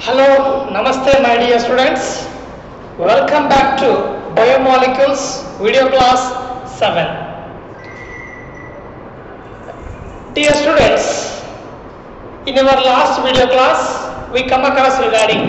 Hello, Namaste my dear students. Welcome back to Biomolecules video class 7. Dear students, in our last video class we come across regarding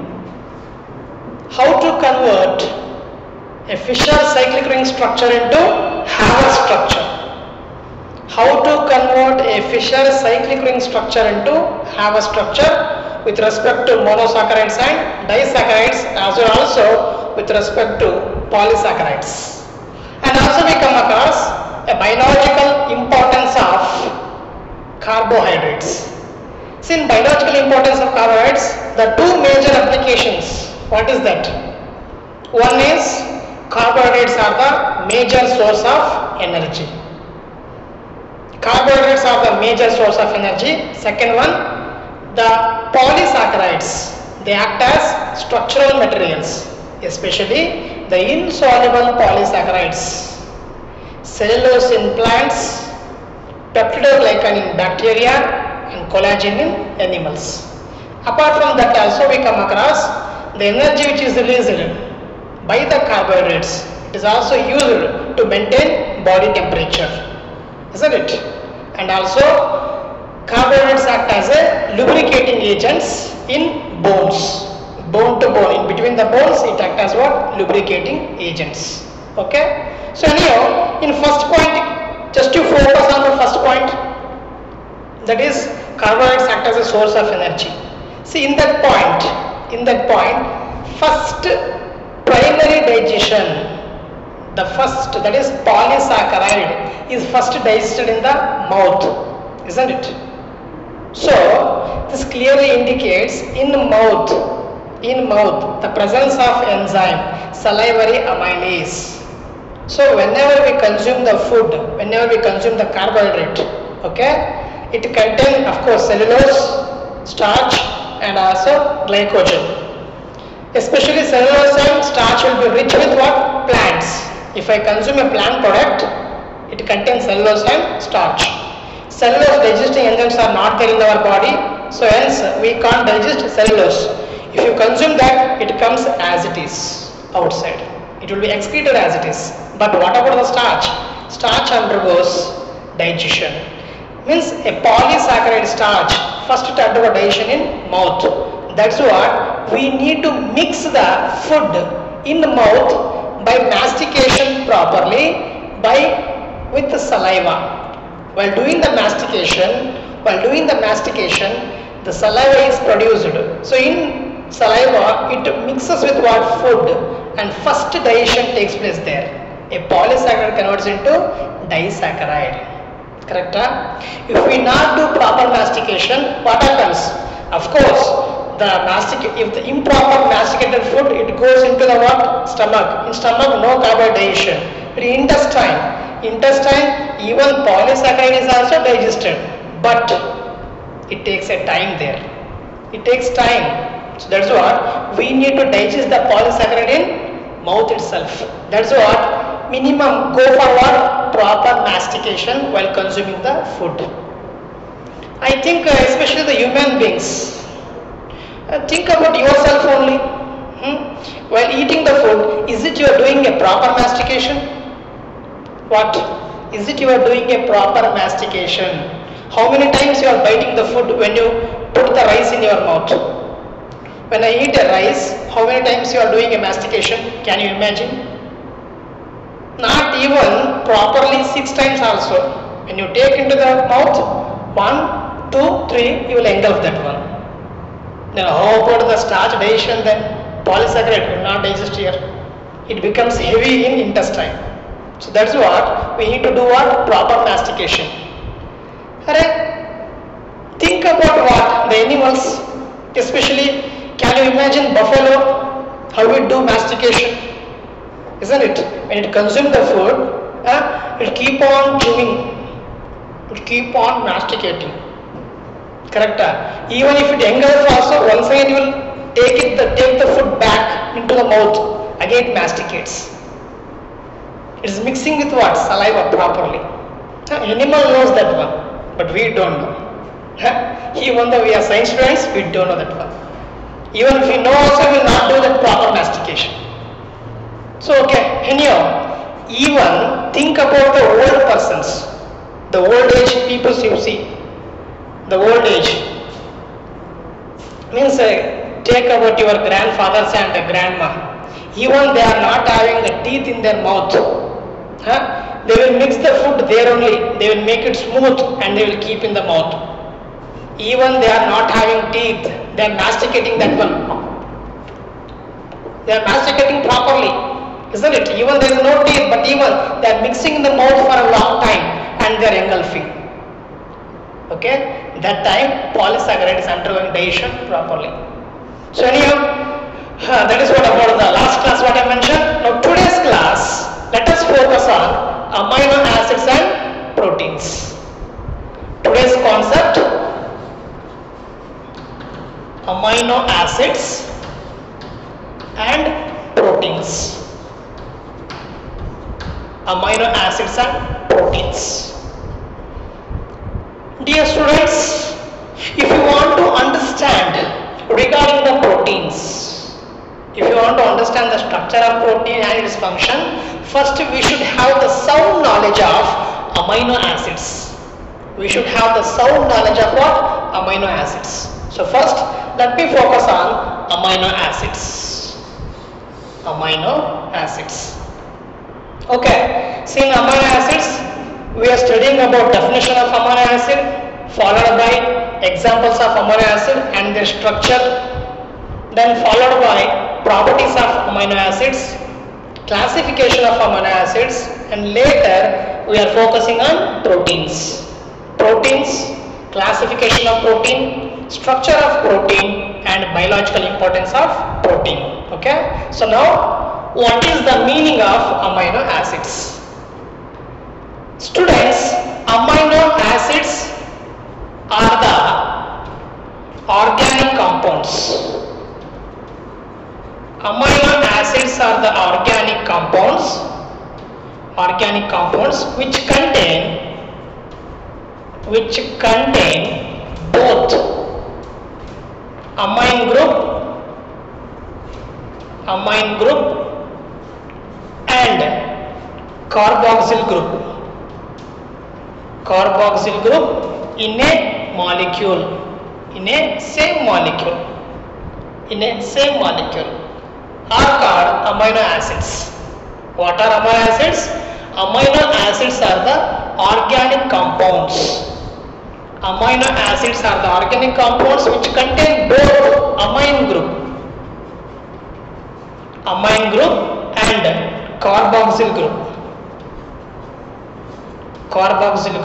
how to convert a Fischer cyclic ring structure into Haber structure. How to convert a Fischer cyclic ring structure into Haber structure with respect to monosaccharides and disaccharides, as well also with respect to polysaccharides. And also we come across a biological importance of carbohydrates. See, in biological importance of carbohydrates, the two major applications, what is that? One is carbohydrates are the major source of energy. Carbohydrates are the major source of energy. Second one, the polysaccharides, they act as structural materials, especially the insoluble polysaccharides. Cellulose in plants, peptidoglycan in bacteria, and collagen in animals. Apart from that also we come across the energy which is released by the carbohydrates. It is also used to maintain body temperature, isn't it? And also carbohydrates act as a lubricating agents in bones, bone to bone. In between the bones, it acts as what? Lubricating agents. Okay. So anyhow, in first point, just to focus on the first point, that is carbohydrates act as a source of energy. See, in that point, first primary digestion, the first, that is polysaccharide, is first digested in the mouth, isn't it? So this clearly indicates in mouth the presence of enzyme salivary amylase. So whenever we consume the food, whenever we consume the carbohydrate, okay, it contains of course cellulose, starch and also glycogen. Especially cellulose and starch will be rich with what? Plants. If I consume a plant product, it contains cellulose and starch. Cellulose digesting enzymes are not there in our body, so hence we can't digest cellulose. If you consume that, it comes as it is outside. It will be excreted as it is. But what about the starch? Starch undergoes digestion. Means a polysaccharide starch first to undergo digestion in mouth. That's what we need to mix the food in the mouth by mastication properly with the saliva. While doing the mastication, the saliva is produced. So in saliva, it mixes with what? Food, and first digestion takes place there. A polysaccharide converts into disaccharide. Correct? Huh? If we not do proper mastication, what happens? Of course, if the improper masticated food, it goes into the what? Stomach. In stomach, no carbohydrate digestion. But in intestine, even polysaccharide is also digested, but it takes a time there. It takes time. So that's what we need to digest the polysaccharide in mouth itself. That's what minimum go for what? Proper mastication while consuming the food. I think especially the human beings, think about yourself only. While eating the food, is it you are doing a proper mastication? What? Is it you are doing a proper mastication? How many times you are biting the food when you put the rice in your mouth? When I eat a rice, how many times you are doing a mastication? Can you imagine? Not even properly 6 times also. When you take into the mouth, 1, 2, 3, you will engulf that one. Then how about the starch digestion then? Polysaccharide will not digest here. It becomes heavy in intestine. So that's what we need to do, what? Proper mastication. Think about what? The animals, especially, can you imagine buffalo, how it do mastication? Isn't it? When it consumes the food, it keep on chewing, it keep on masticating. Correct? Even if it engulfs also, once again you will take the food back into the mouth, again it masticates. It is mixing with what? Saliva properly. Animal knows that one, but we don't know. Even though we are science students, we don't know that one. Even if we know also, we will not do that proper mastication. So okay, anyhow, even think about the old persons, the old age people you see, the old age means take about your grandfathers and grandma. Even they are not having the teeth in their mouth. They will mix the food there only. They will make it smooth and they will keep in the mouth. Even they are not having teeth. They are masticating that one. They are masticating properly, isn't it? Even there is no teeth, but even they are mixing in the mouth for a long time and they are engulfing. Okay, that time polysaccharide is undergoing digestion properly. So anyhow, that is what about the last class what I mentioned. Now today's class, let us focus on amino acids and proteins. Today's concept, amino acids and proteins. Amino acids and proteins. Dear students, if you want to understand regarding the proteins, if you want to understand the structure of protein and its function, first we should have the sound knowledge of amino acids. We should have the sound knowledge of what? Amino acids. So first, let me focus on amino acids. Amino acids. Okay, see in amino acids, we are studying about definition of amino acid, followed by examples of amino acid and their structure, then followed by properties of amino acids, classification of amino acids, and later we are focusing on proteins. Proteins, classification of protein, structure of protein, and biological importance of protein. Okay, so now what is the meaning of amino acids? Students, amino acids are the organic compounds. Amino acids are the organic compounds which contain both amine group and carboxyl group in a molecule, in a same molecule are called amino acids. What are amino acids? Amino acids are the organic compounds. Amino acids are the organic compounds which contain both amine group and carboxyl group. Carboxyl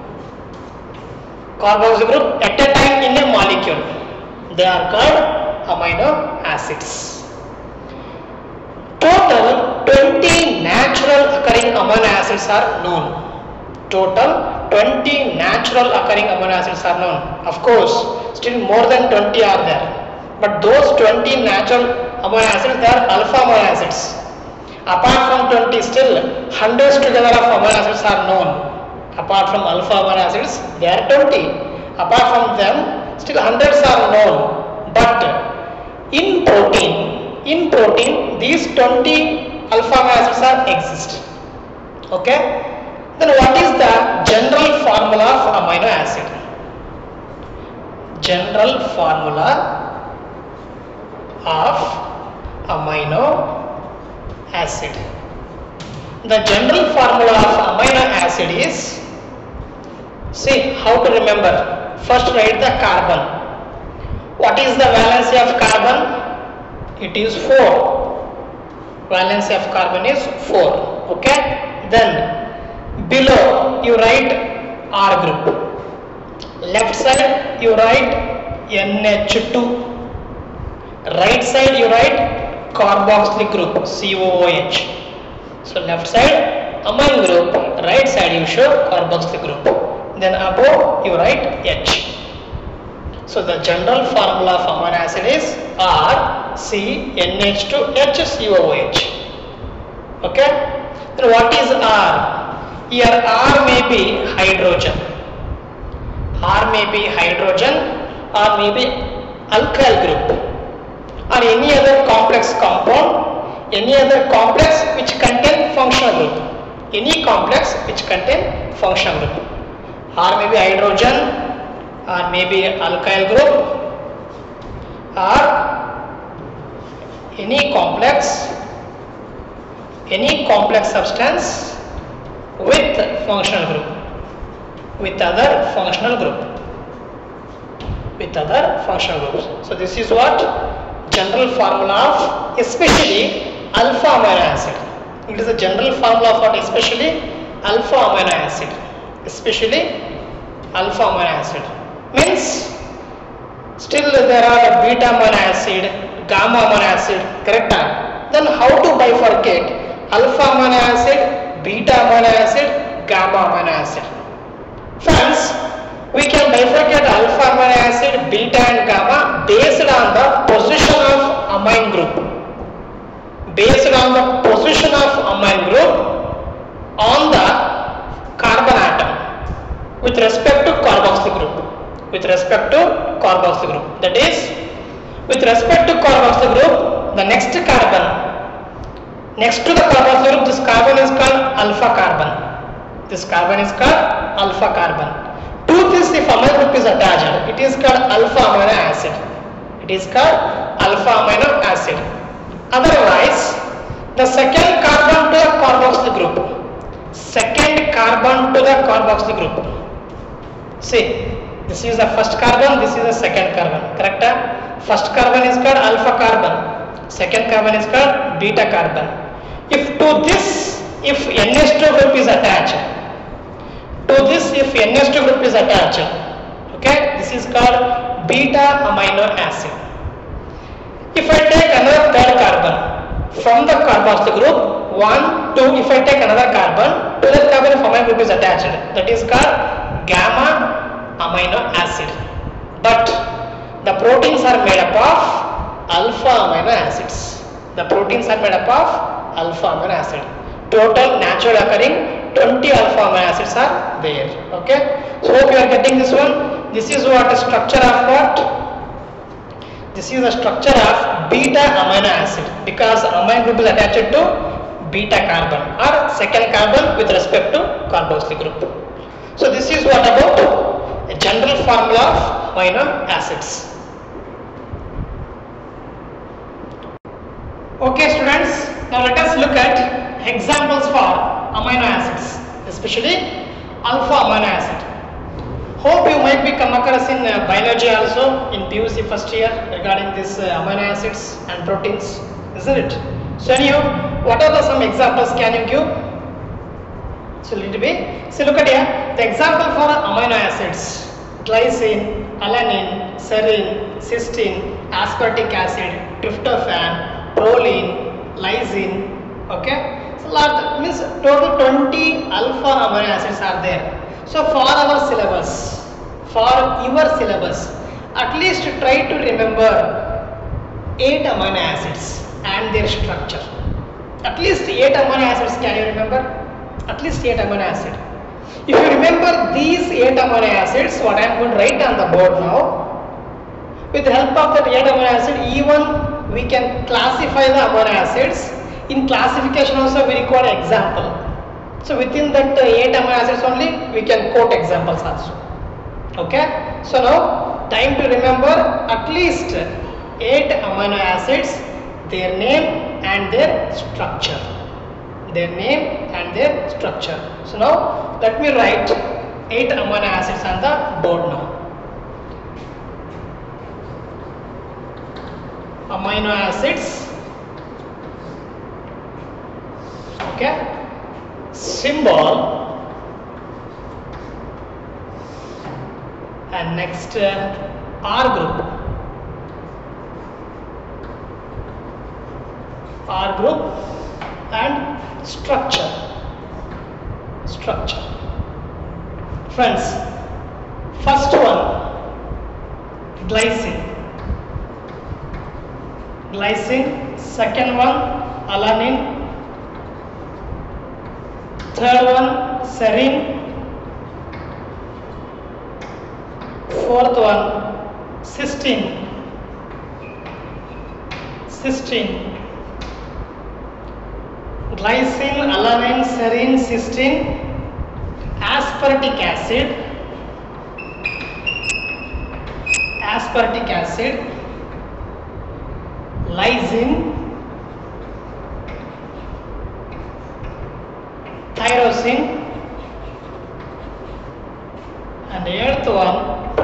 group at a time in a molecule. They are called amino acids. Total 20 natural occurring amino acids are known. Total 20 natural occurring amino acids are known. Of course, still more than 20 are there. But those 20 natural amino acids, they are alpha amino acids. Apart from 20, still hundreds together of amino acids are known. Apart from alpha amino acids, there are 20. Apart from them, still hundreds are known. But in protein, these 20 alpha amino acids are exist. Okay? Then what is the general formula of amino acid? General formula of amino acid. The general formula of amino acid is, see how to remember. First write the carbon. What is the valency of carbon? It is 4. Valency of carbon is 4. Okay. Then below you write R group. Left side you write NH2. Right side you write carboxylic group COOH. So left side amine group, right side you show carboxylic group. Then above you write H. So the general formula of amino acid is R C NH2 H COOH. Okay. Then what is R? Here R may be hydrogen. R may be hydrogen or may be alkyl group. or any other complex compound, any other complex which contain functional group, any complex which contain functional group, or maybe hydrogen, or maybe alkyl group, or any complex substance with functional group, with other functional groups. So this is what general formula of especially alpha amino acid. It is a general formula of what? Especially alpha amino acid. Means still there are beta amino acid, gamma amino acid, correct? Then how to bifurcate alpha amino acid, beta amino acid, gamma amino acid? Friends, we can bifurcate alpha amino acid, beta and gamma based on the position of amine group. On the carbon atom with respect to carboxyl group. That is, with respect to carboxyl group, the next carbon next to the carboxyl group, this carbon is called alpha carbon. To this, if amino group is attached, it is called alpha amino acid. Otherwise, the second carbon to the carboxyl group. See, this is the first carbon, this is the second carbon, correct? First carbon is called alpha carbon, second carbon is called beta carbon. If NH2 group is attached, okay, this is called beta amino acid. If I take another third carbon from the carboxyl group, 1, 2, if I take another carbon, to that carbon if amino group is attached, that is called gamma amino acid. But the proteins are made up of alpha amino acids. Total natural occurring 20 alpha amino acids are there. Okay. So hope you are getting this one. This is what structure of what? This is the structure of beta amino acid, because amino group is attached to beta carbon or second carbon with respect to carboxyl group. So this is what about a general formula of amino acids. Okay students, now let us look at examples for amino acids, especially alpha amino acid. Hope you might be come across in biology also in PUC first year regarding this amino acids and proteins, isn't it? So anyhow, what are some examples can you give? So little bit. So look at here, the example for amino acids: glycine, alanine, serine, cysteine, aspartic acid, tryptophan, proline, lysine. Okay. So lot means total 20 alpha amino acids are there. So for our syllabus, for your syllabus, at least try to remember 8 amino acids and their structure. At least 8 amino acids can you remember? At least 8 amino acids. If you remember these 8 amino acids, what I am going to write on the board now, with the help of that 8 amino acid, even we can classify the amino acids. In classification also we require example. So within that 8 amino acids only we can quote examples also. Okay. So now time to remember at least 8 amino acids, their name and their structure. So now let me write 8 amino acids on the board now. Amino acids. Okay. Symbol, and next R group. And structure. Friends, first one, glycine. Second one, alanine. Third one, serine. Fourth one, cysteine. cysteine, glycine, alanine, serine, cysteine, aspartic acid, lysine, tyrosine, and the eighth one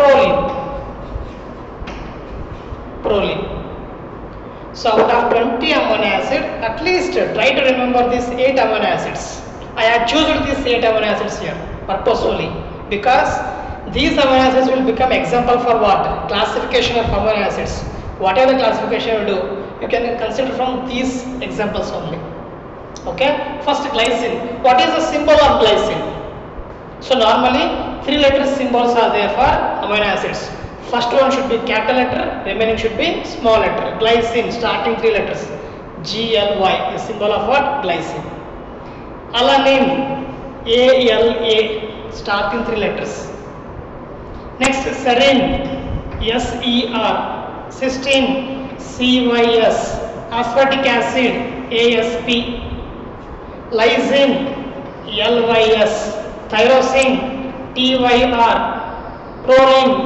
proline. So out of 20 amino acid, at least try to remember these 8 amino acids. I have chosen these 8 amino acids here purposefully because these amino acids will become example for what? Classification of amino acids. Whatever the classification you do, you can consider from these examples only. Okay, first glycine. What is the symbol of glycine? So normally 3 letter symbols are there for amino acids. First one should be capital letter, remaining should be small letter. Glycine, starting 3 letters. GLY, the symbol of what? Glycine. Alanine, ALA, starting 3 letters. Next, serine, SER. Cysteine, CYS. Aspartic acid, ASP. Lysine, LYS. Tyrosine, TYR. Proline,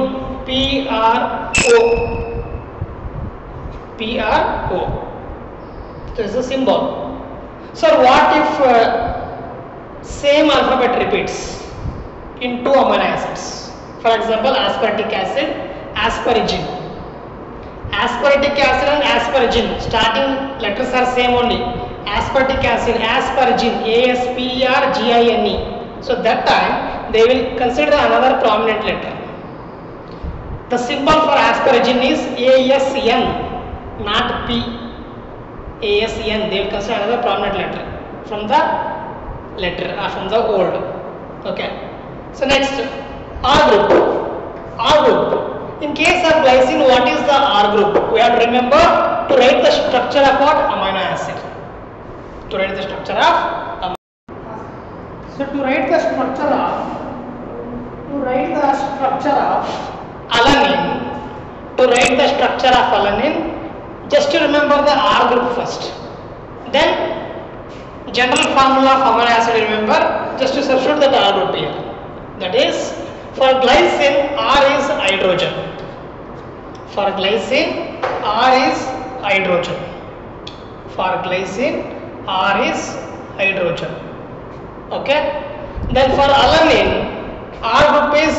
PRO. This is a symbol. So what if same alphabet repeats in 2 amino acids? For example, aspartic acid, asparagine. Aspartic acid and asparagine, starting letters are same only. Aspartic acid, asparagine, ASPERGINE. So that time they will consider another prominent letter. The symbol for asparagine is ASN, not P. ASN, they will consider another prominent letter from the letter or from the old. Okay. So next, R group. In case of glycine, what is the R group? We have to remember to write the structure of what? Amino acid. To write the structure of amino. So to write the structure of alanine, just to remember the R group first. Then general formula of amino acid, remember, just to substitute that R group here. That is, for glycine, R is hydrogen. Okay. Then for alanine, R group is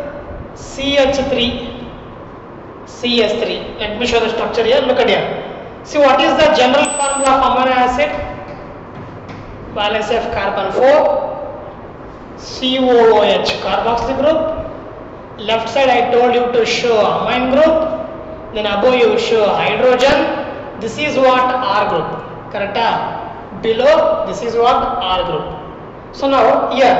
CH3. Let me show the structure here. Look at here. See, what is the general formula of amino acid? Valence of carbon 4, COOH, carboxyl group. Left side I told you to show amine group. Then above you show hydrogen. This is what R group. Correct? Below, this is what R group. So now here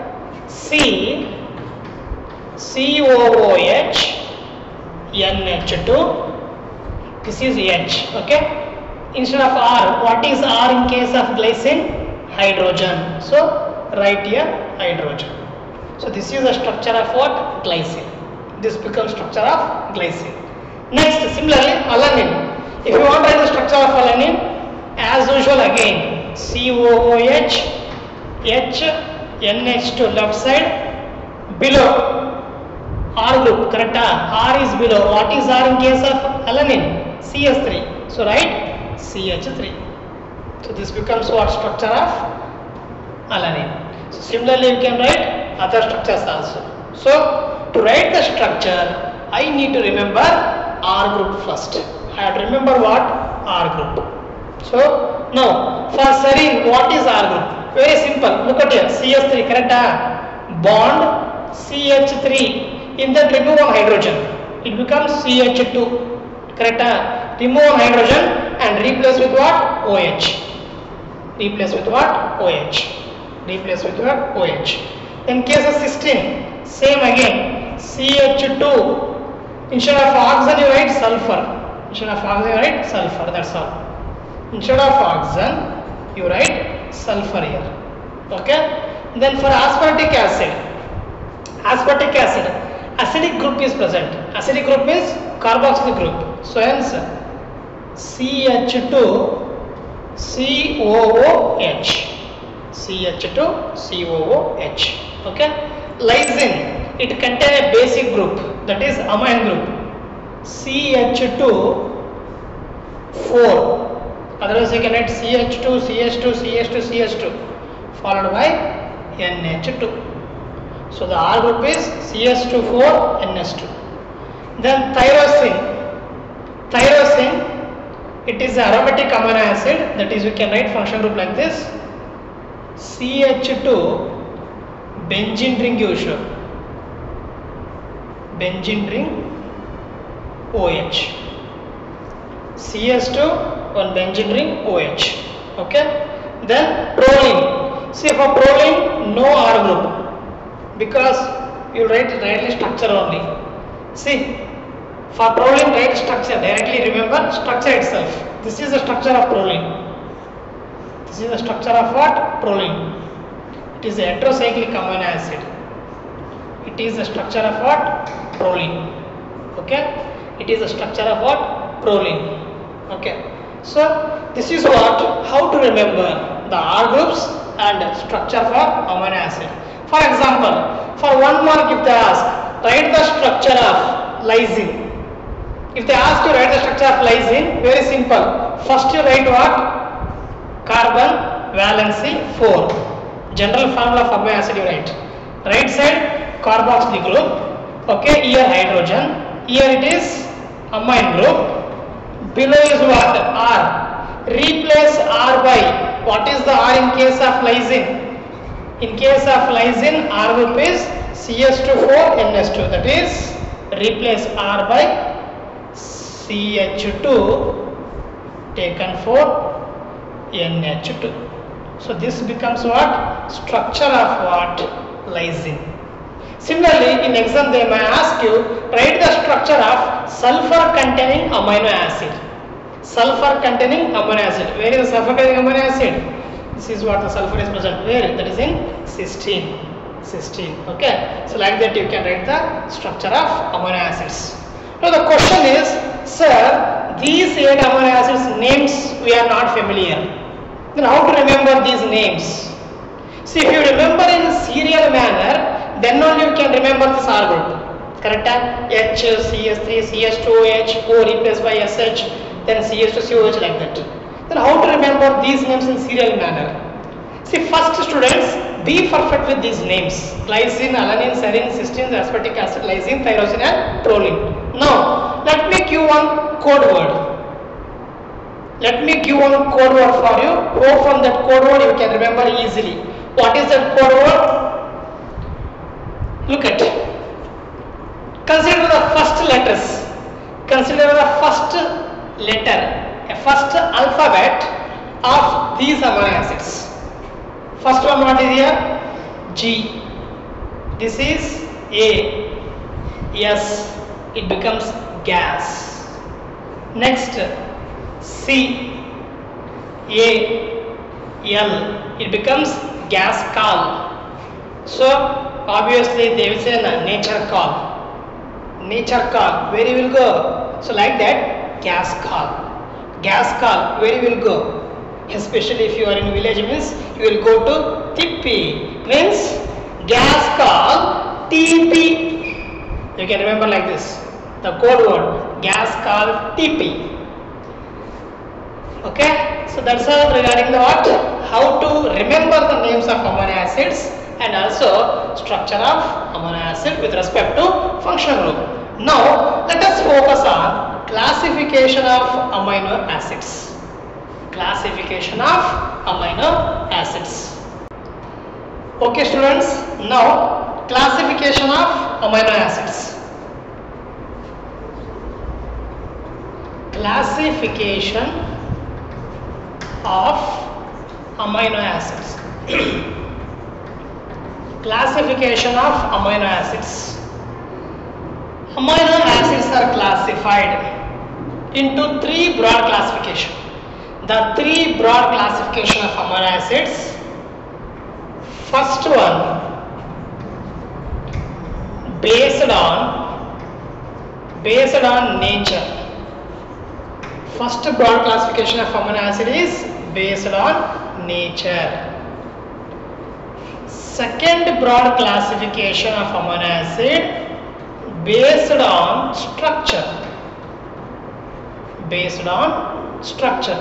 COOH, NH2, this is H. Okay, instead of R, what is R in case of glycine? Hydrogen. So write here hydrogen. So this is the structure of what? Glycine. This becomes structure of glycine. Next, similarly alanine. If you want to write the structure of alanine, as usual again COOH, H, NH2 left side, below R group, correct? R is below. What is R in case of alanine? CH3. So write CH3. So this becomes what? Structure of alanine. So similarly you can write other structures also. So to write the structure, I need to remember R group first. I have to remember what? R group. So now for serine, what is R group? Very simple. Look at here. CH3, correct? Bond CH3. In that remove one hydrogen, it becomes CH2, correct? Remove one hydrogen and replace with what? OH. In case of cysteine, same again, CH2. Instead of oxygen you write sulfur. That's all. Instead of oxygen you write sulfur here. Okay. Then for aspartic acid, acidic group is present. Acidic group means carboxyl group. So hence CH2 COOH. CH2 COOH. Okay. Lysine, it contains a basic group, that is amine group, CH2 4. Otherwise you can write CH2 CH2 CH2 CH2 followed by NH2. So the R group is CH2 4 NH2. Then tyrosine. Tyrosine, it is aromatic amino acid, that is you can write function group like this, CH2 benzene ring usual, benzene ring OH, CS2 one benzene ring OH. Okay. Then proline. See, for proline no R group, because you write directly structure only. See, for proline write structure directly, remember structure itself. This is the structure of proline. This is the structure of what? Proline. It is a heterocyclic amino acid. It is the structure of what? Proline. Okay. It is the structure of what? Proline. Okay. So this is what, how to remember the R groups and structure for amino acid. For example, for 1 mark if they ask, write the structure of lysine. If they ask you write the structure of lysine, very simple. First you write what? Carbon valency 4. General formula of amino acid you write. Right side carboxyl group. Okay, here hydrogen. Here it is amine group. Below is what? R. Replace R by, what is the R in case of lysine? In case of lysine, R group is CH2 4 NH2. That is, replace R by CH2 taken for NH2. So this becomes what? Structure of what? Lysine. Similarly, in exam they may ask you, write the structure of sulfur containing amino acid. Sulfur containing amino acid. Where is the sulfur containing amino acid? This is what the sulfur is present. Where? That is in cysteine. Cysteine. Okay. So like that you can write the structure of amino acids. Now the question is, sir, these 8 amino acids names we are not familiar. Then how to remember these names? See, if you remember in serial manner, then only you can remember this R group. Correct? H, CS3, CH2OH, O replaced by SH, then CH2COH like that. Then how to remember these names in serial manner? See, first students, be perfect with these names. Glycine, alanine, serine, cysteine, aspartic acid, lysine, tyrosine and proline. Now, let me give one code word. Let me give one code word for you. Go from that code word you can remember easily. What is that code word? Look at. Consider the first letters. Consider the first letter, a first alphabet of these amino acids. First one what is here? G. This is A. S. It becomes gas. Next C. A. L. It becomes gas call. So obviously they will say nature call. Nature call. Where you will go? So like that, gas call. Gas call. Where you will go? Especially if you are in village means you will go to Tippi. Means gas call TP. You can remember like this. The code word gas call TP. Okay. So that's all regarding the what? How to remember the names of amino acids and also structure of amino acid with respect to functional group. Now let us focus on classification of amino acids. Classification of amino acids. Okay students, now classification of amino acids. Classification of amino acids. Classification of amino acids. Amino acids are classified into 3 broad classification. The 3 broad classification of amino acids. First one, based on nature. First broad classification of amino acid is based on nature. Second broad classification of amino acid based on structure. Based on structure.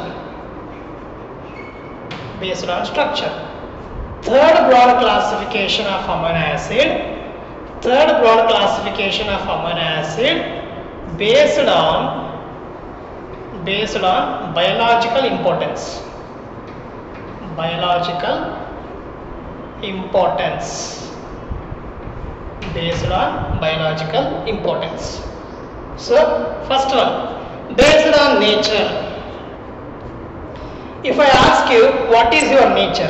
Based on structure. Third broad classification of amino acid. Third broad classification of amino acid based on biological importance. Biological importance. Based on biological importance. So first one, based on nature. If I ask you what is your nature,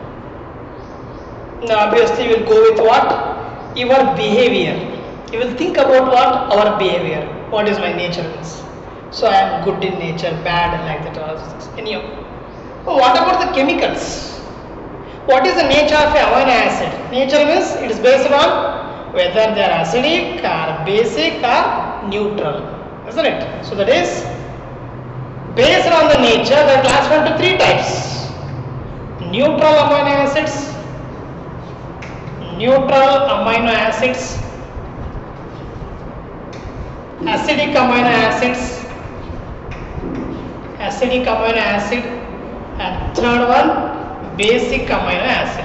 now obviously you will go with what? Your behavior. You will think about what? Our behavior. What is my nature means. So I am good in nature, bad like that. Anyhow. What about the chemicals? What is the nature of an amino acid? Nature means it is based on whether they are acidic or basic or neutral, isn't it? So that is based on the nature. They are classified into three types: neutral amino acids, neutral amino acids, acidic amino acids, acidic amino acid, and third one basic amino acid.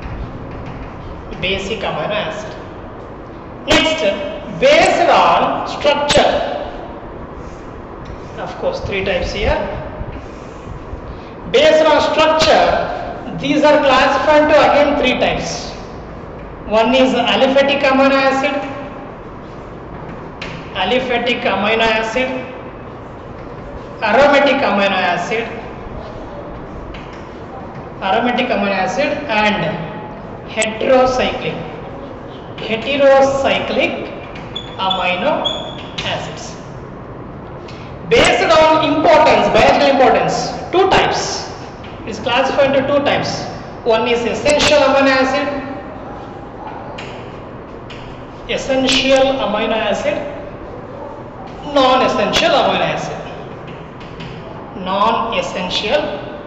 Basic amino acid. Next, based on structure. Of course, three types here. Based on structure, these are classified into again three types. One is aliphatic amino acid, aliphatic amino acid, aromatic amino acid, and heterocyclic amino acids. Based on importance, biological importance, two types. It is classified into two types. One is essential amino acid, non-essential amino acid. Non-essential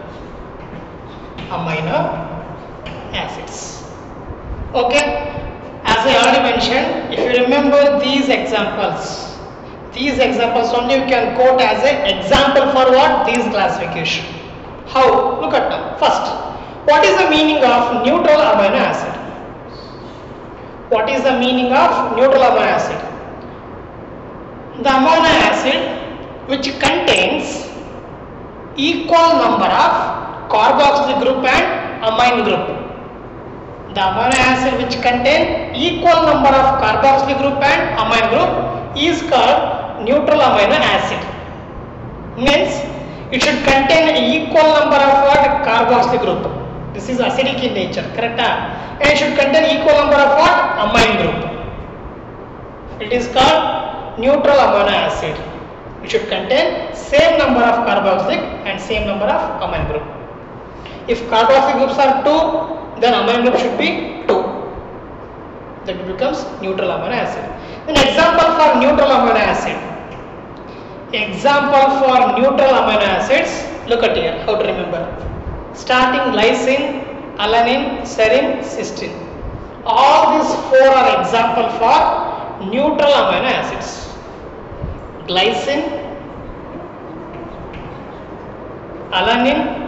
amino acids. Okay. As I already mentioned, if you remember these examples only you can quote as an example for what? These classification. How? Look at them. First, what is the meaning of neutral amino acid? What is the meaning of neutral amino acid? The amino acid which contains equal number of carboxyl group and amine group. The amino acid which contain equal number of carboxyl group and amine group is called neutral amino acid. Means it should contain an equal number of what? Carboxyl group. This is acidic in nature, correct? And it should contain equal number of what? Amine group. It is called neutral amino acid. It should contain same number of carboxylic and same number of amine group. If carboxyl groups are 2, then amine group should be 2. That becomes neutral amino acid. An example for neutral amino acid. Example for neutral amino acids. Look at here. How to remember? Starting lysine, alanine, serine, cysteine. All these four are example for neutral amino acids. Glycine, alanine,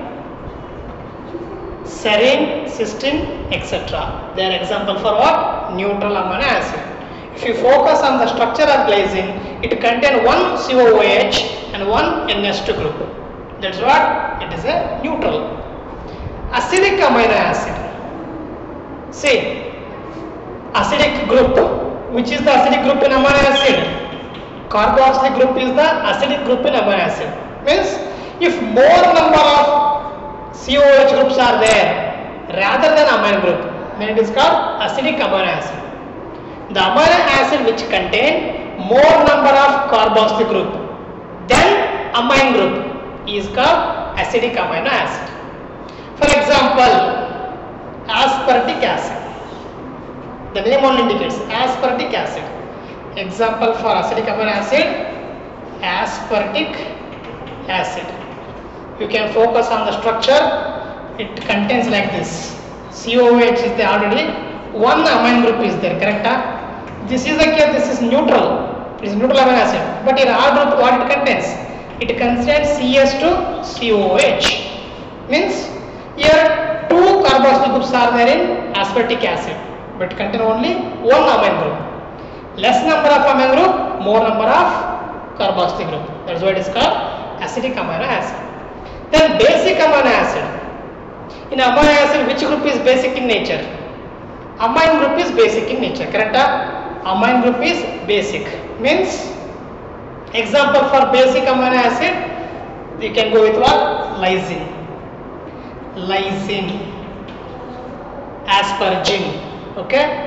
serine, cysteine, etc. They are example for what? Neutral amino acid. If you focus on the structure of glycine, it contains one COOH and one NH2 group. That's what it is, a neutral. Acidic amino acid. See, acidic group. Which is the acidic group in amino acid? Carboxylic group is the acidic group in amino acid. Means if more number of COOH groups are there rather than amine group, then it is called acidic amino acid. The amino acid which contain more number of carboxylic group than amine group is called acidic amino acid. For example, aspartic acid. The name only indicates aspartic acid. Example for acidic amino acid, aspartic acid. You can focus on the structure. It contains like this. COOH is there already. One amine group is there, correct? This is a case, this is neutral. It is neutral amino acid. But in R group, what it contains? It contains CS2COOH. Means here two carboxyl groups are there in aspartic acid, but contain only one amine group. Less number of amine group, more number of carboxyl group. That is why it is called acidic amino acid. Then basic amino acid. In amino acid, which group is basic in nature? Amine group is basic in nature, correct? Amine group is basic. Means example for basic amino acid, you can go with what? Lysine. Lysine, asparagine, okay?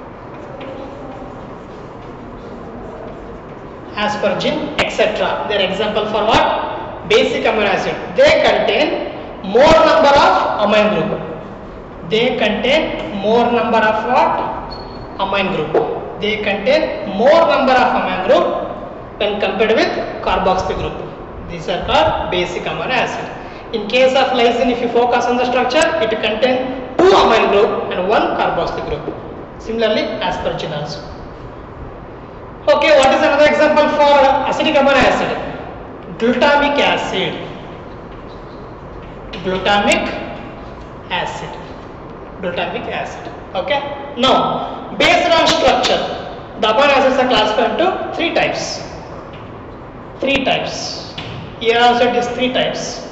Asparagine, etc. They are example for what? Basic amino acid. They contain more number of amine group. They contain more number of what? Amine group. They contain more number of amine group when compared with carboxyl group. These are called basic amino acid. In case of lysine, if you focus on the structure, it contains two amine group and one carboxyl group. Similarly, asparagine also. Okay, what is another example for acidic amino acid? Glutamic acid. Glutamic acid. Glutamic acid. Okay. Now, based on structure, the amino acids are classified into three types. Three types. Here also it is three types.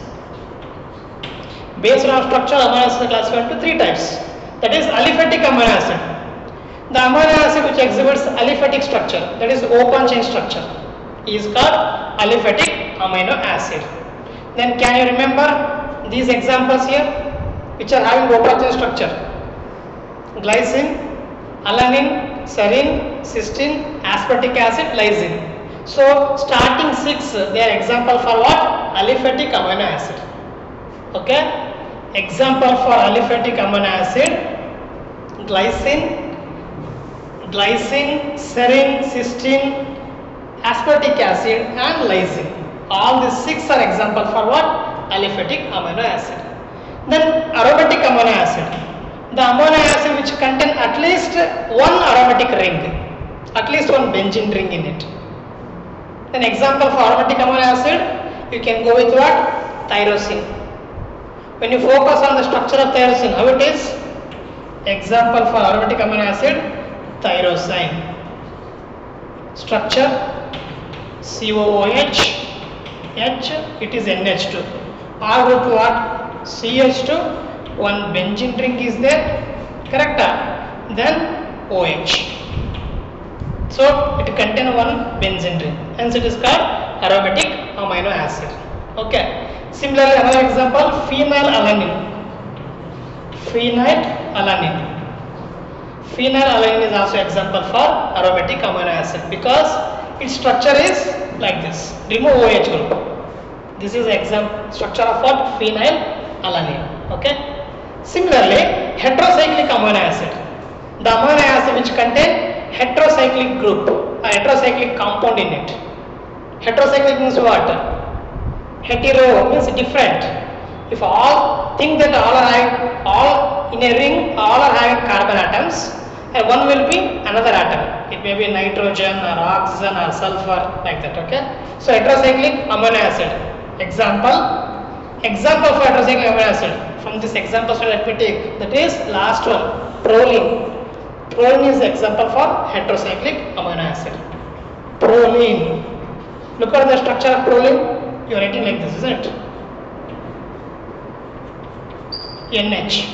Based on structure, amino acids are classified into three types. That is aliphatic amino acid. The amino acid which exhibits aliphatic structure, that is open chain structure, is called aliphatic amino acid. Then can you remember these examples here which are having open chain structure? Glycine, alanine, serine, cysteine, aspartic acid, lysine. So starting 6, they are example for what? Aliphatic amino acid. Okay. Example for aliphatic amino acid: glycine, serine, cysteine, aspartic acid and lysine. All these 6 are example for what? Aliphatic amino acid. Then aromatic amino acid. The amino acid which contain at least one aromatic ring, at least one benzene ring in it. Then example for aromatic amino acid, you can go with what? Tyrosine. When you focus on the structure of tyrosine, how it is? Example for aromatic amino acid, tyrosine. Structure COOH, H, it is NH2. R group what? CH2, one benzene ring is there, correct? Then OH. So it contains one benzene ring, hence it is called aromatic amino acid. Okay. Similarly, another example, phenylalanine. Phenylalanine. Phenylalanine is also example for aromatic amino acid because its structure is like this. Remove OH group. This is example structure of what? Phenylalanine. Okay. Similarly, heterocyclic amino acid. The amino acid which contain heterocyclic group, a heterocyclic compound in it. Heterocyclic means what? Hetero means different. If all think that all in a ring, all are having carbon atoms, and one will be another atom. It may be nitrogen or oxygen or sulfur, like that. Okay. So heterocyclic amino acid. Example for heterocyclic amino acid. From this example, so let me take. That is last one, proline. Proline is example for heterocyclic amino acid. Proline. Look at the structure of proline. You are writing like this, isn't it? NH,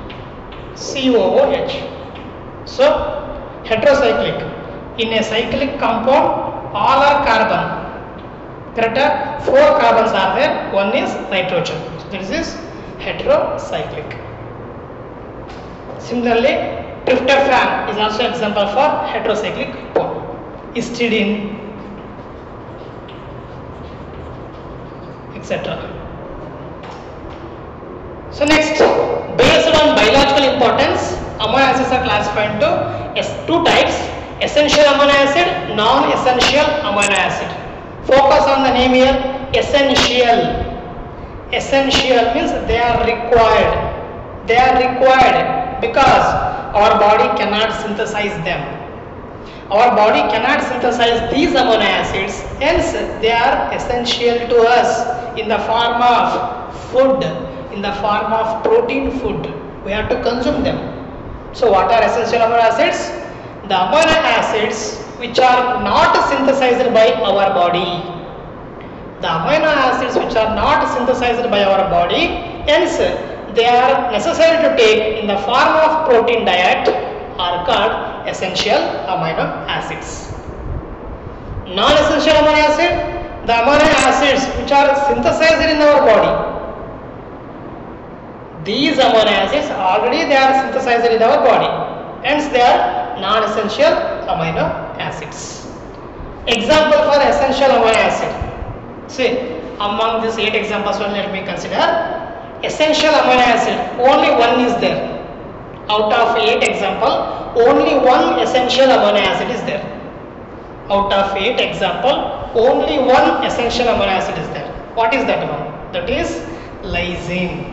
COOH. So heterocyclic. In a cyclic compound, all are carbon. Correct? 4 carbons are there. One is nitrogen. So this is heterocyclic. Similarly, tryptophan is also example for heterocyclic compound. Histidine, etc. So next, based on biological importance, amino acids are classified into 2 types: essential amino acid, non-essential amino acid. Focus on the name here. essential. Essential means they are required. They are required because our body cannot synthesize them. Our body cannot synthesize these amino acids, hence they are essential to us in the form of food, in the form of protein food. We have to consume them. So what are essential amino acids? The amino acids which are not synthesized by our body. The amino acids which are not synthesized by our body, hence they are necessary to take in the form of protein diet, are called essential amino acids. Non-essential amino acid, the amino acids which are synthesized in our body. These amino acids already they are synthesized in our body, hence they are non-essential amino acids. Example for essential amino acid. See, among these 8 examples, let me consider essential amino acid. Only one is there. Out of 8 example, only one essential amino acid is there. Out of 8 example, only one essential amino acid is there. What is that one? That is lysine.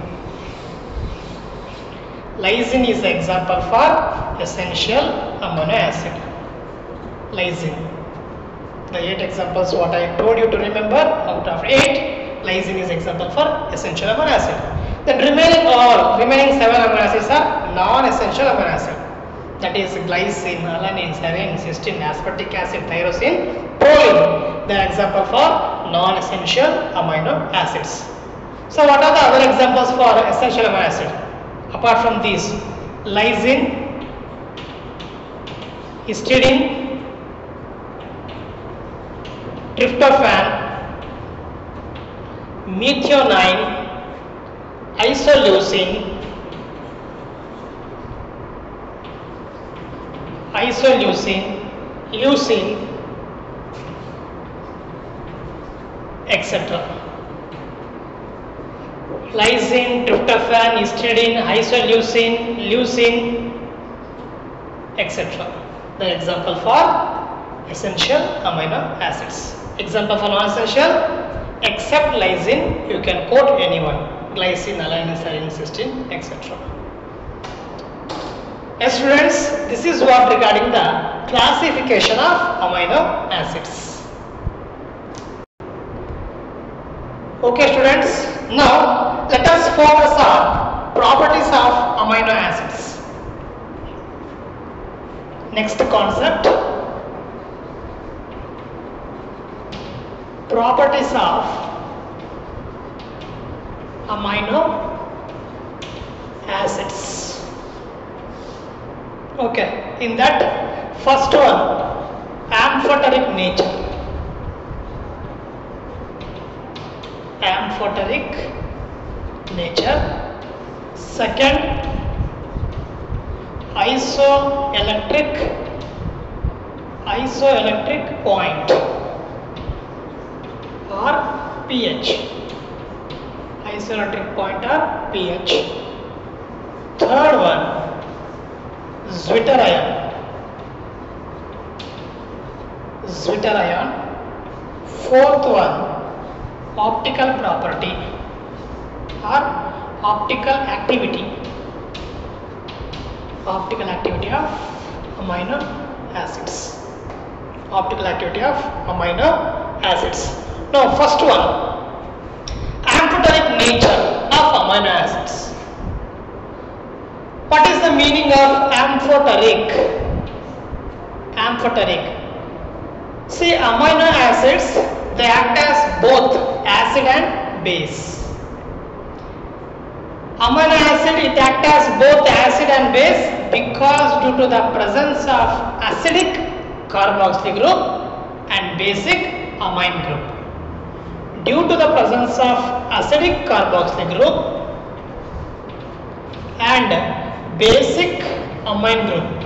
Lysine is the example for essential amino acid. Lysine. The 8 examples what I told you to remember, out of 8, lysine is example for essential amino acid. Then remaining 7 amino acids are non-essential amino acid. That is glycine, alanine, serine, cysteine, aspartic acid, tyrosine, proline. They are example for non-essential amino acids. So what are the other examples for essential amino acid? Apart from these, lysine, histidine, tryptophan, methionine, isoleucine, leucine, etc. Lysine, tryptophan, histidine, isoleucine, leucine, etc. The example for essential amino acids. Example for non-essential, except lysine, you can quote anyone. Glycine, alanine, serine, cysteine, etc. Yes, students, this is what regarding the classification of amino acids. Okay, students, now let us focus on properties of amino acids. Next concept, properties of amino acids. Okay, in that first one, amphoteric nature. Amphoteric nature. Second, isoelectric point or pH. Isoelectric point or pH. Third one, Zwitter ion. Fourth one, optical property or optical activity of amino acids. Optical activity of amino acids. Now first one, amphoteric nature of amino acids. What is the meaning of amphoteric? Amphoteric. See, amino acids, they act as both acid and base. Amino acid, it acts as both acid and base because due to the presence of acidic carboxyl group and basic amine group. Due to the presence of acidic carboxyl group and basic amine group,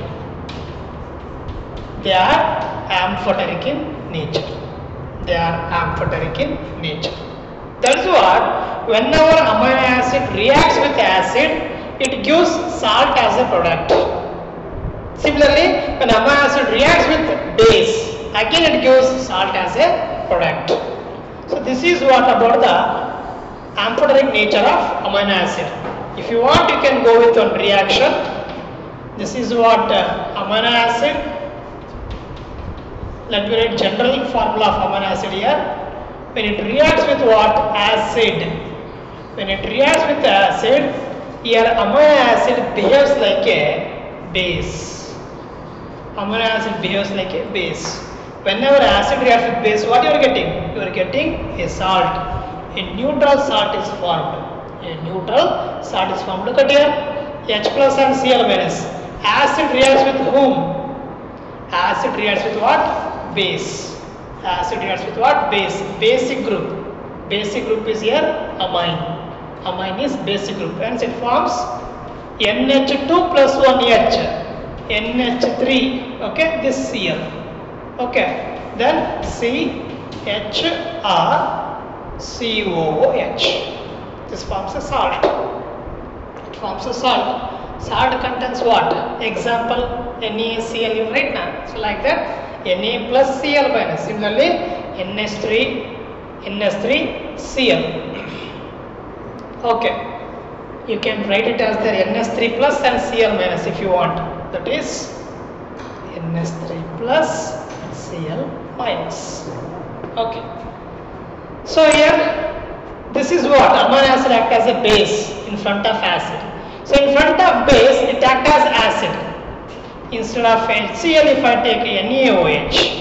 they are amphoteric in nature. They are amphoteric in nature. That is what, whenever amino acid reacts with acid, it gives salt as a product. Similarly, when amino acid reacts with base, again it gives salt as a product. So this is what about the amphoteric nature of amino acid. If you want, you can go with one reaction. This is what amino acid. Let me write general formula of amino acid here. When it reacts with what? Acid. When it reacts with acid, here amino acid behaves like a base. Amino acid behaves like a base. Whenever acid reacts with base, what you are getting? You are getting a salt. A neutral salt is formed. A neutral salt is formed. Look at here. H plus and Cl minus. Acid reacts with whom? Acid reacts with what? Base. Acid reacts with what? Base. Basic group. Basic group is here amine. Amine is basic group. Hence it forms NH2 plus 1H. NH3. Okay. This Cl. Okay. Then CHRCOOH. This forms a salt. It forms a salt. Salt contains what? Example, NaCl you write now. So like that, Na plus Cl minus. Similarly, NH3Cl. Okay. You can write it as the NH3 plus and Cl minus if you want. That is NH3 plus Cl minus. Okay. So here, this is what? Amino acid act as a base in front of acid. So in front of base, it acts as acid. Instead of HCl, if I take NaOH,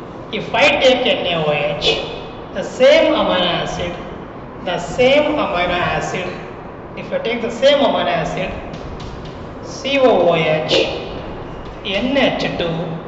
the same amino acid, if I take the same amino acid, COOH, NH2,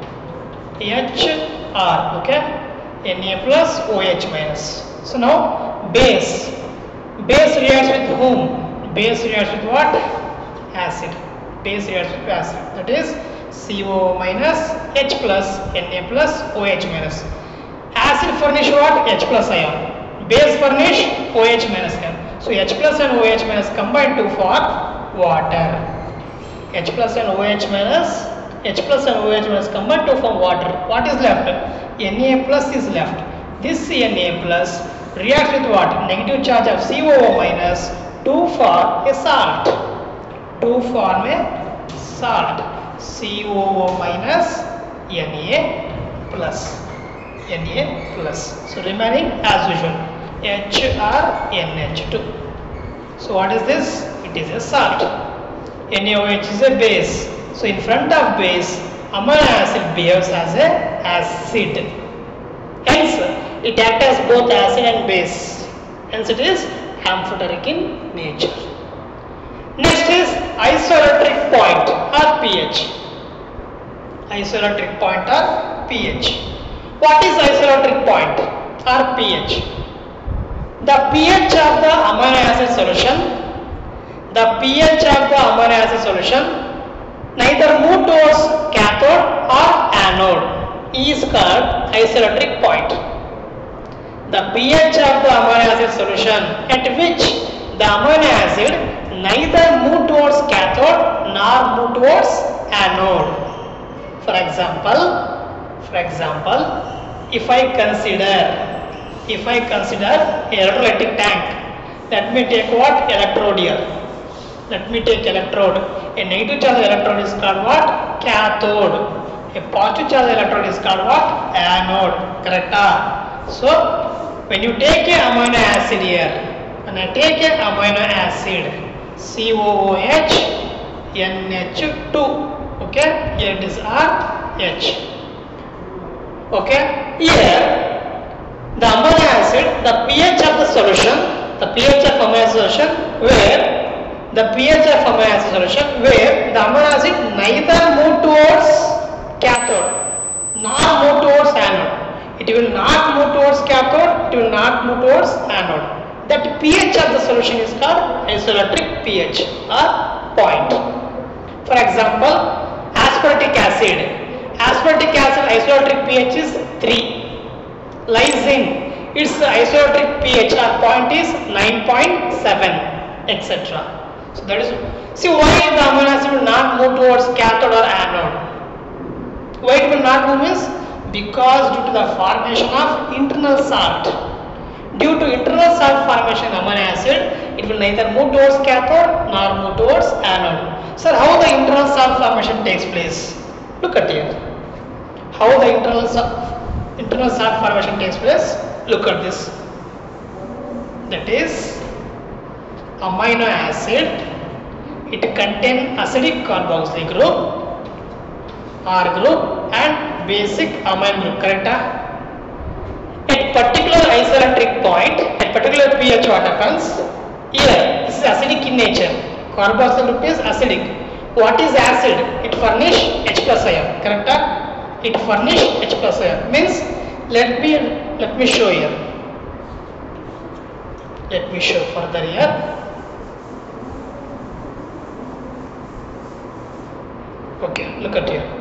HR, okay, Na plus OH minus. So now base reacts with whom? Base reacts with what? Acid. Base reacts with acid. That is CO minus H plus Na plus OH minus. Acid furnish what? H plus ion. Base furnish OH minus ion. So H plus and OH minus combine to form water. H plus and OH minus combine to form water. What is left? Na plus is left. This Na plus reacts with what? Negative charge of COO minus to form a salt. To form a salt. COO minus Na plus. Na plus. So remaining as usual. HRNH2. So what is this? It is a salt. NaOH is a base. So in front of base, amino acid behaves as a acid. Hence, it acts as both acid and base. Hence, it is amphoteric in nature. Next is isoelectric point or pH. Isoelectric point or pH. What is isoelectric point or pH? The pH of the amino acid solution. The pH of the amino acid solution neither move towards cathode or anode is called isoelectric point. The pH of the amino acid solution at which the amino acid neither move towards cathode nor move towards anode. For example, if I consider electrolytic tank, let me take what? Electrode here. Let me take electrode. A negative charge electrode is called what? Cathode. A positive charge electrode is called what? Anode. Correct? So, when you take a amino acid here, when I take a amino acid, COOH, NH2. Okay? Here it is RH. Okay? Here, the amino acid, the pH of the solution, the pH of amino acid solution, where the amino acid neither move towards cathode nor move towards anode. It will not move towards cathode, it will not move towards anode. That pH of the solution is called isoelectric pH or point. For example, aspartic acid. Aspartic acid isoelectric pH is 3. Lysine, its isoelectric pH or point is 9.7, etc. So that is, see why the amino acid will not move towards cathode or anode. Why it will not move means because due to the formation of internal salt. Due to internal salt formation in amino acid, it will neither move towards cathode nor move towards anode. Sir, how the internal salt formation takes place? Look at here. How the internal salt formation takes place? Look at this. That is amino acid. It contains acidic carboxyl group, R group, and basic amine group. Correct? At particular isoelectric point, at particular pH, what happens? Here, this is acidic in nature. Carboxyl group is acidic. What is acid? It furnish H plus ion. Correct? It furnish H plus ion. Means, let me show here. Let me show further here. Okay, look at here.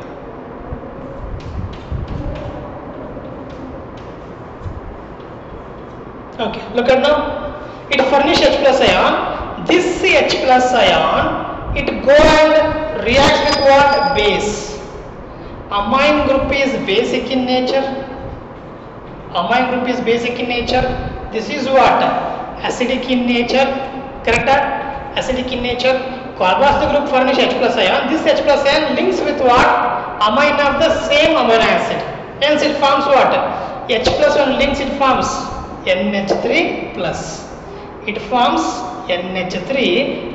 Okay, look at now. It furnish H plus ion. This H plus ion, it go and react with what? Base. Amine group is basic in nature. Amine group is basic in nature. This is what? Acidic in nature. Correct? Acidic in nature. Carboxyl group furnish H plus ion. This H plus ion links with what? Amine of the same amino acid. Hence it forms what? H plus 1 links, it forms NH3 plus. It forms NH3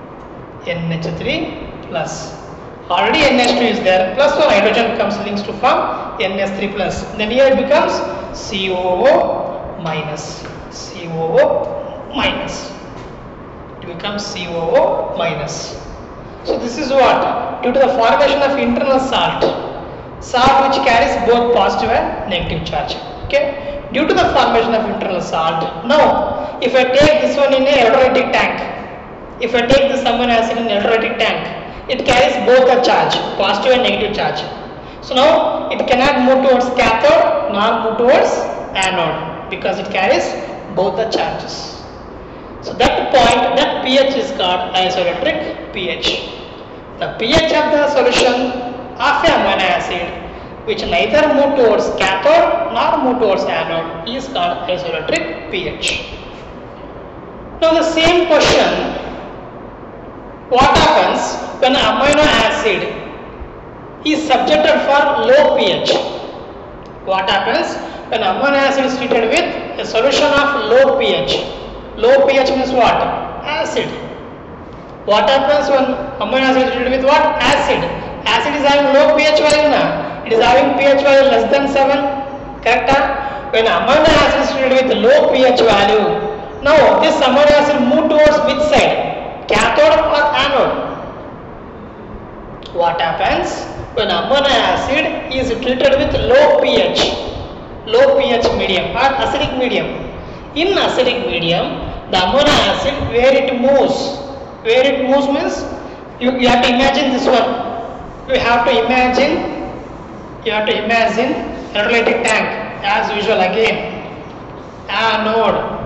plus. Already NH2 is there. Plus 1 hydrogen comes, links to form NH3 plus. Then here it becomes COO minus. COO minus. It becomes COO minus. So this is what? Due to the formation of internal salt which carries both positive and negative charge. Okay. Due to the formation of internal salt. Now, if I take this one in a electrolytic tank, if I take this amino acid in an electrolytic tank, it carries both the charge, positive and negative charge. So now it cannot move towards cathode nor move towards anode because it carries both the charges. So that point, that pH is called isoelectric pH. The pH of the solution of a amino acid which neither move towards cathode nor move towards anode is called isoelectric pH. Now the same question, what happens when amino acid is subjected for low pH? What happens when amino acid is treated with a solution of low pH? Low pH means what? Acid. What happens when amino acid is treated with what? Acid. Acid is having low pH value now. It is having pH value less than 7. Correct? When amino acid is treated with low pH value, now this amino acid move towards which side? Cathode or anode? What happens when amino acid is treated with low pH medium or acidic medium? In acidic medium, the amino acid where it moves means you have to imagine this one. You have to imagine electrolytic tank as usual again. Anode,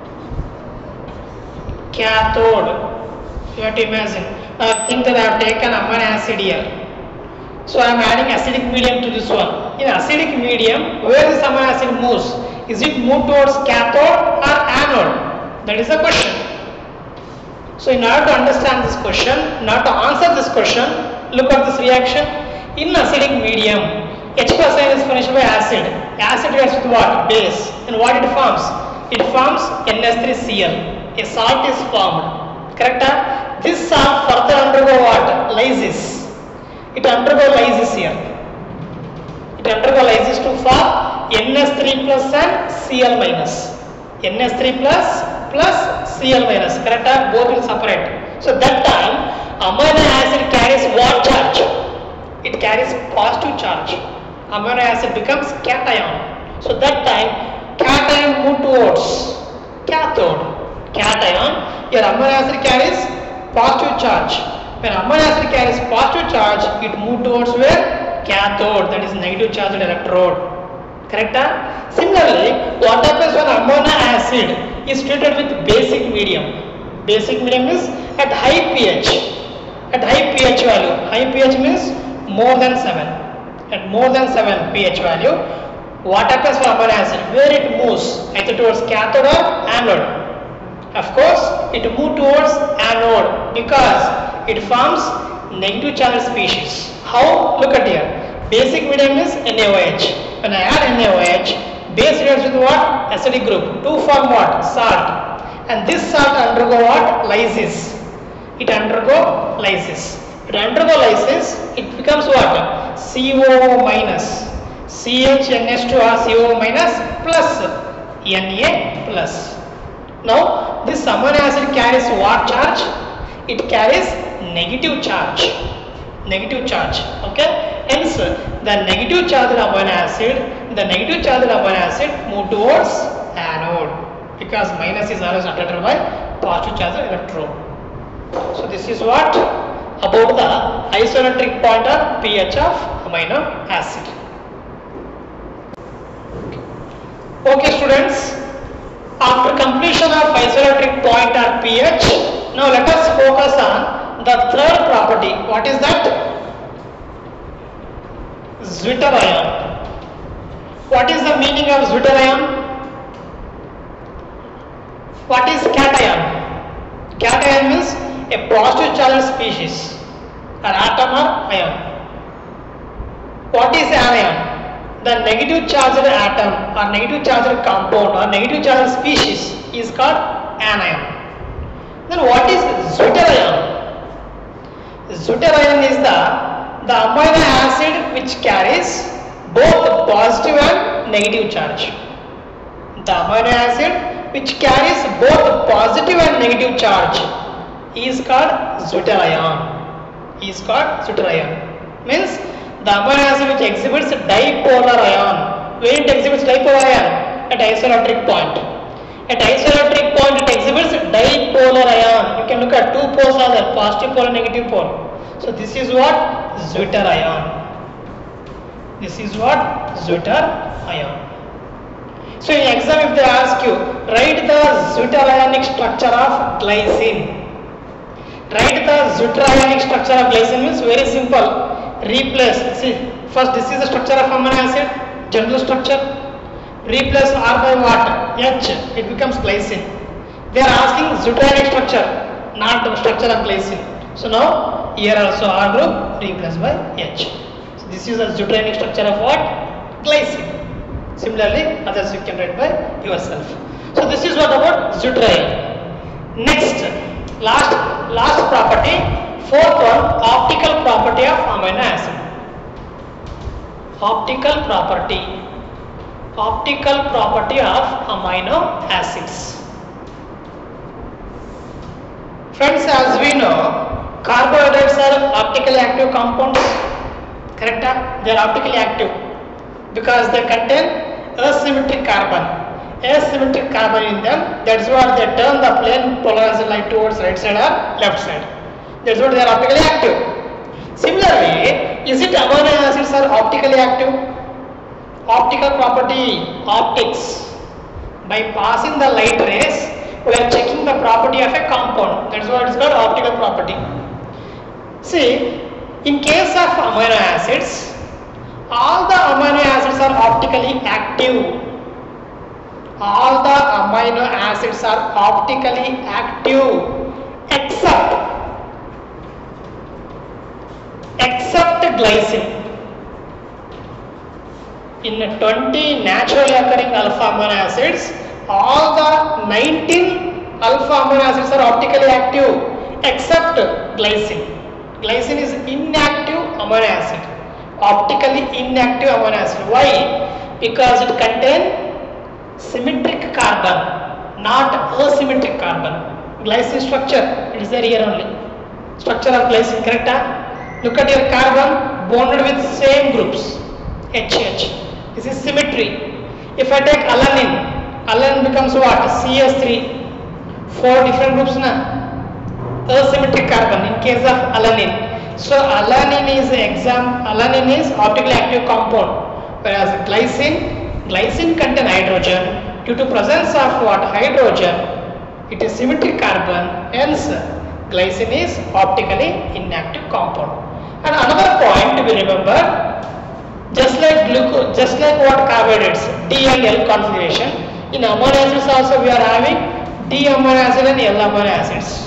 cathode. You have to imagine. Now think that I have taken amino acid here. So I am adding acidic medium to this one. In acidic medium, where this amino acid moves? Is it move towards cathode or anode? That is the question. So in order to understand this question, in order to answer this question, look at this reaction. In acidic medium, H plus ion is furnished by acid. Acid reacts with what? Base. And what it forms? It forms NH3Cl. A salt is formed. Correct? This salt further undergo what? Lysis. It undergo lysis here. It undergo lysis to form NH3 plus and Cl minus. NH3 plus Cl minus. Correct? Both will separate. So that time amino acid carries what charge? It carries positive charge. Amino acid becomes cation. So that time cation move towards cathode. Cation, your amino acid carries positive charge. When amino acid carries positive charge, it moves towards where? Cathode, that is negative charged electrode. Correct? Similarly, what happens when amino acid is treated with basic medium? Basic medium is at high pH. At high pH value. High pH means more than 7. At more than 7 pH value, What happens for amino acid? Where it moves, either towards cathode or anode. Of course, it moves towards anode because it forms negative charged species. How? Look at here. Basic medium is NaOH. When I add NaOH, base reacts with what? Acidic group. To form what? Salt. And this salt undergo what? Lysis. It undergo lysis. It undergo lysis. It becomes what? CO minus. CHNH2 CO minus plus Na plus. Now this amino acid carries what charge? It carries negative charge. Negative charge. Okay. Hence the negative charged amino acid move towards anode because minus is always attracted by positive charged electron. So this is what about the isoelectric point or pH of amino acid. Okay students, after completion of isoelectric point or pH, now let us focus on the third property. What is that? Zwitterion. What is the meaning of zwitterion? What is cation? Cation means a positive charged species or atom or ion. What is anion? The negative charged atom or negative charged compound or negative charged species is called anion. Then what is zwitterion? Zwitterion is the amino acid which carries both positive and negative charge. The amino acid which carries both positive and negative charge is called zwitterion. Means the amino acid which exhibits dipolar ion. Where it exhibits dipolar ion? At isoelectric point. At isoelectric point it exhibits dipolar ion. You can look at two poles are there, positive pole and negative pole. So this is what? Zwitterion. So in exam if they ask you, write the zwitterionic structure of glycine. Write the zwitterionic structure of glycine means very simple. Replace, see, first this is the structure of amino acid, general structure. Replace R by what? H, it becomes glycine. They are asking zwitterionic structure, not the structure of glycine. So now here also R group replaced by H. So this is the zwitterionic structure of what? Glycine. Similarly, others you can write by yourself. So this is what about zwitterion. Next, last property. Fourth one, optical property of amino acid. Optical property of amino acids. Friends, as we know, carbohydrates are optically active compounds. Correct? They are optically active because they contain asymmetric carbon. Asymmetric carbon in them. That's why they turn the plane polarized light towards right side or left side. That's what they are optically active. Similarly, is it amino acids are optically active? Optical property, optics. By passing the light rays, we are checking the property of a compound. That's what is called optical property. See, in case of amino acids, all the amino acids are optically active. All the amino acids are optically active except glycine. In 20 naturally occurring alpha amino acids, all the 19 alpha amino acids are optically active except glycine. Glycine is inactive amino acid, optically inactive amino acid. Why? Because it contains symmetric carbon, not asymmetric carbon. Glycine structure, it is there here only. Structure of glycine, correct? Look at your carbon bonded with same groups, HH. This is symmetry. If I take alanine, alanine becomes what? CS3. 4 different groups na? Asymmetric carbon in case of alanine. So alanine is optically active compound, whereas glycine contain hydrogen. Due to presence of what? Hydrogen, it is symmetric carbon, hence glycine is optically inactive compound. And another point to be remember, just like what carbohydrates, D and L configuration. In amino acids also we are having D amino acid and L amino acids.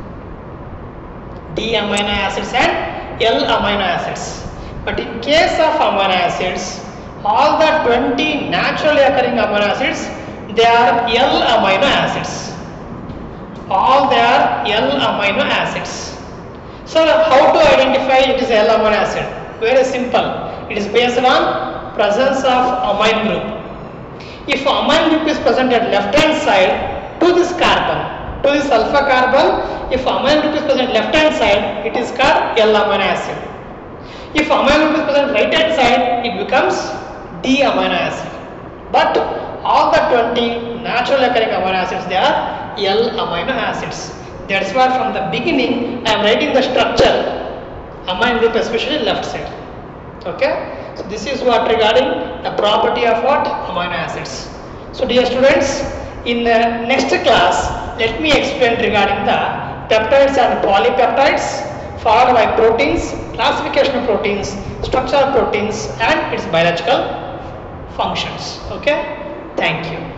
D amino acids and L amino acids. But in case of amino acids, all the 20 naturally occurring amino acids, they are L amino acids. All they are L amino acids. So how to identify it is L amino acid? Very simple. It is based on presence of amine group. If amine group is present at left hand side to this carbon, to this alpha carbon, if amine group is present left hand side, it is called L amino acid. If amine group is present right hand side, it becomes D amino acid. But all the 20 naturally occurring amino acids, they are L amino acids. That's why from the beginning I am writing the structure, amine group especially left side. Okay, so this is what regarding the property of what amino acids. So dear students, in the next class let me explain regarding the peptides and polypeptides, followed by proteins, classification of proteins, structure of proteins and its biological functions. Okay, thank you.